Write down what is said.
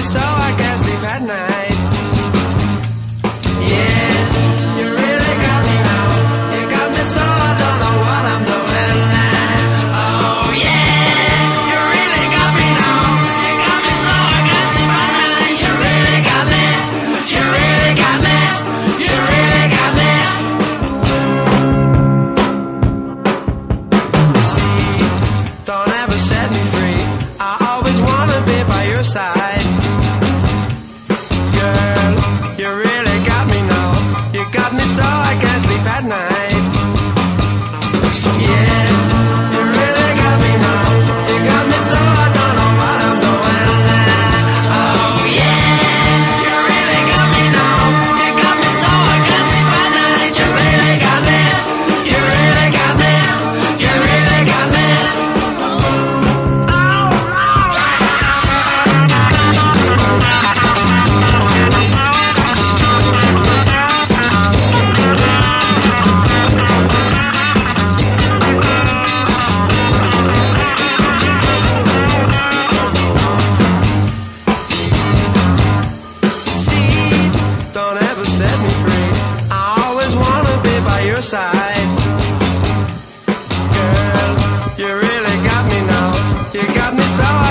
so I can't sleep at night. Yeah, you really got me now. You got me so I don't know what I'm doing. Oh yeah, you really got me now. You got me so I can't sleep at night. You really got me. You really got me. You really got me. See, don't ever set me free. I always wanna be by your side. Girl, you really got me now. You got me so I can't sleep at night. Yeah, you really got me now. You got me so I don't know what I'm doing. Oh yeah, you really got me now. You got me so I can't sleep at night. You really got me. You really got me. You really got me. Don't ever set me free. I always wanna be by your side. Girl, you really got me now. You got me so